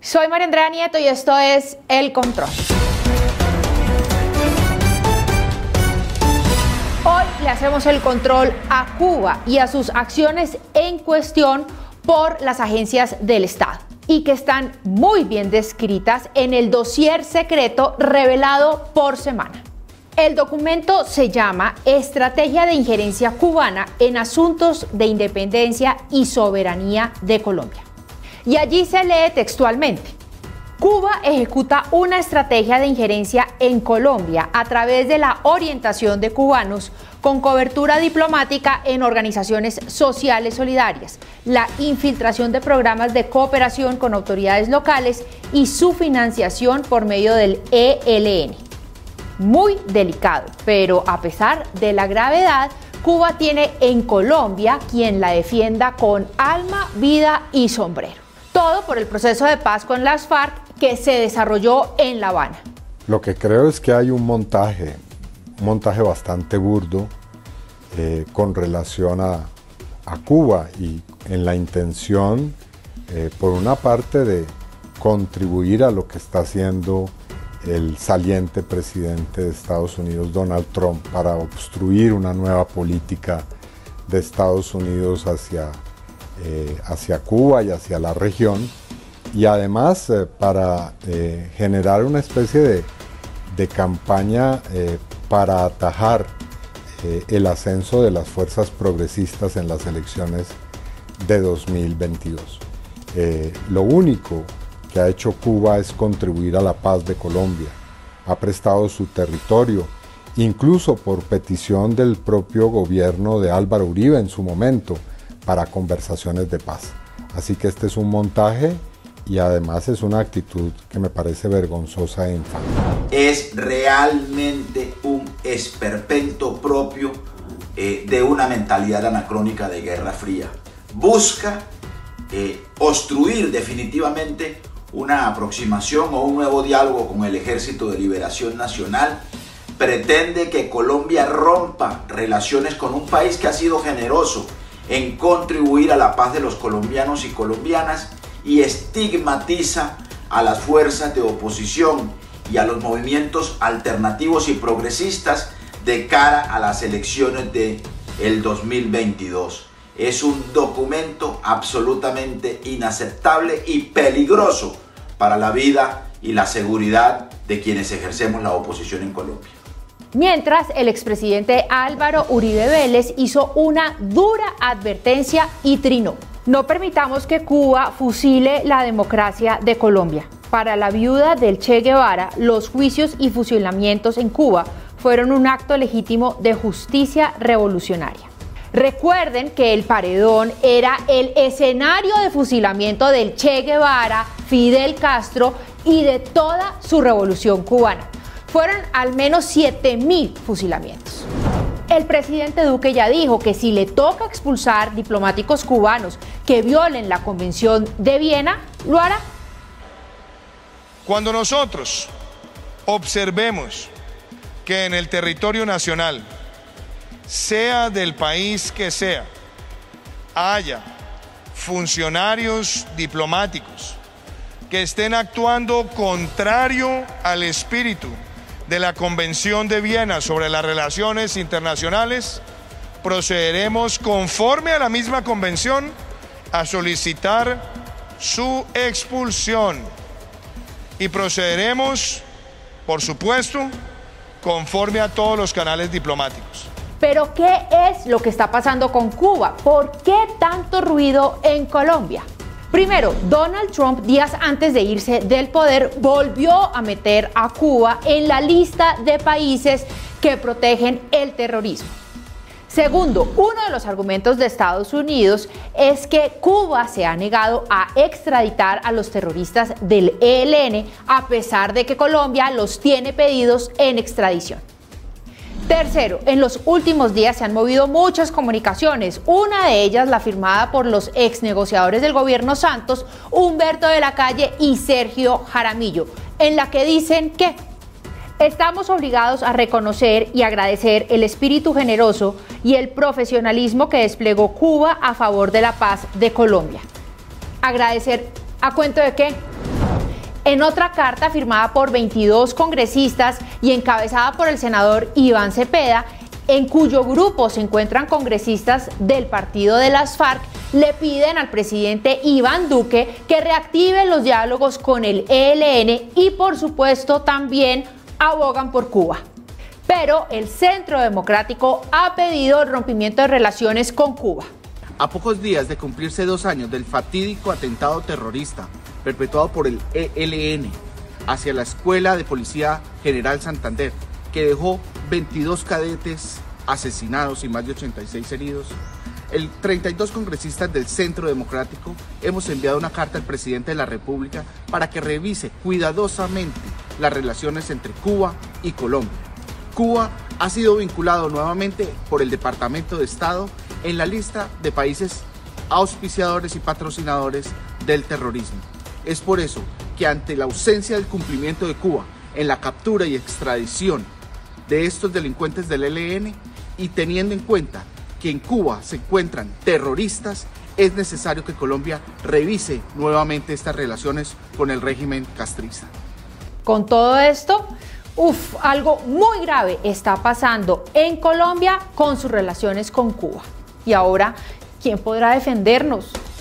Soy María Andrea Nieto y esto es El Control. Hoy le hacemos el control a Cuba y a sus acciones en cuestión por las agencias del Estado y que están muy bien descritas en el dossier secreto revelado por Semana. El documento se llama Estrategia de Injerencia Cubana en Asuntos de Independencia y Soberanía de Colombia. Y allí se lee textualmente: Cuba ejecuta una estrategia de injerencia en Colombia a través de la orientación de cubanos con cobertura diplomática en organizaciones sociales solidarias, la infiltración de programas de cooperación con autoridades locales y su financiación por medio del ELN. Muy delicado, pero a pesar de la gravedad, Cuba tiene en Colombia quien la defienda con alma, vida y sombrero. Todo por el proceso de paz con las FARC que se desarrolló en La Habana. Lo que creo es que hay un montaje bastante burdo con relación a Cuba y en la intención, por una parte, de contribuir a lo que está haciendo el saliente presidente de Estados Unidos, Donald Trump, para obstruir una nueva política de Estados Unidos hacia Cuba y hacia la región, y además para generar una especie de campaña para atajar el ascenso de las fuerzas progresistas en las elecciones de 2022. Lo único que ha hecho Cuba es contribuir a la paz de Colombia. Ha prestado su territorio, incluso por petición del propio gobierno de Álvaro Uribe en su momento, para conversaciones de paz. Así que este es un montaje y además es una actitud que me parece vergonzosa e infame. Es realmente un esperpento propio de una mentalidad anacrónica de Guerra Fría. Busca obstruir definitivamente una aproximación o un nuevo diálogo con el Ejército de Liberación Nacional. Pretende que Colombia rompa relaciones con un país que ha sido generoso en contribuir a la paz de los colombianos y colombianas, y estigmatiza a las fuerzas de oposición y a los movimientos alternativos y progresistas de cara a las elecciones del 2022. Es un documento absolutamente inaceptable y peligroso para la vida y la seguridad de quienes ejercemos la oposición en Colombia. Mientras, el expresidente Álvaro Uribe Vélez hizo una dura advertencia y trinó: no permitamos que Cuba fusile la democracia de Colombia. Para la viuda del Che Guevara, los juicios y fusilamientos en Cuba fueron un acto legítimo de justicia revolucionaria. Recuerden que el Paredón era el escenario de fusilamiento del Che Guevara, Fidel Castro y de toda su revolución cubana. Fueron al menos 7.000 fusilamientos. El presidente Duque ya dijo que si le toca expulsar diplomáticos cubanos que violen la Convención de Viena, lo hará. Cuando nosotros observemos que en el territorio nacional, sea del país que sea, haya funcionarios diplomáticos que estén actuando contrario al espíritu de la Convención de Viena sobre las relaciones internacionales, procederemos conforme a la misma convención a solicitar su expulsión y procederemos, por supuesto, conforme a todos los canales diplomáticos. Pero ¿qué es lo que está pasando con Cuba? ¿Por qué tanto ruido en Colombia? Primero, Donald Trump, días antes de irse del poder, volvió a meter a Cuba en la lista de países que protegen el terrorismo. Segundo, uno de los argumentos de Estados Unidos es que Cuba se ha negado a extraditar a los terroristas del ELN, a pesar de que Colombia los tiene pedidos en extradición. Tercero, en los últimos días se han movido muchas comunicaciones, una de ellas la firmada por los ex negociadores del gobierno Santos, Humberto de la Calle y Sergio Jaramillo, en la que dicen que estamos obligados a reconocer y agradecer el espíritu generoso y el profesionalismo que desplegó Cuba a favor de la paz de Colombia. ¿Agradecer a cuento de qué? En otra carta firmada por 22 congresistas y encabezada por el senador Iván Cepeda, en cuyo grupo se encuentran congresistas del partido de las FARC, le piden al presidente Iván Duque que reactive los diálogos con el ELN y, por supuesto, también abogan por Cuba. Pero el Centro Democrático ha pedido el rompimiento de relaciones con Cuba. A pocos días de cumplirse 2 años del fatídico atentado terrorista perpetuado por el ELN hacia la Escuela de Policía General Santander, que dejó 22 cadetes asesinados y más de 86 heridos, el 32 congresistas del Centro Democrático hemos enviado una carta al presidente de la República para que revise cuidadosamente las relaciones entre Cuba y Colombia. Cuba ha sido vinculado nuevamente por el Departamento de Estado en la lista de países auspiciadores y patrocinadores del terrorismo. Es por eso que ante la ausencia del cumplimiento de Cuba en la captura y extradición de estos delincuentes del ELN y teniendo en cuenta que en Cuba se encuentran terroristas, es necesario que Colombia revise nuevamente estas relaciones con el régimen castrista. Con todo esto, algo muy grave está pasando en Colombia con sus relaciones con Cuba. Y ahora, ¿quién podrá defendernos?